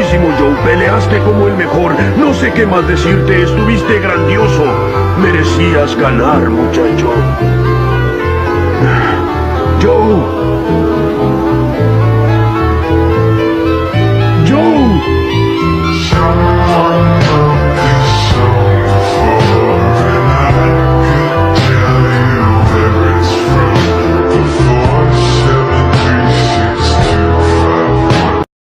buenísimo, Joe. Peleaste como el mejor. No sé qué más decirte. Estuviste grandioso. Merecías ganar, muchacho.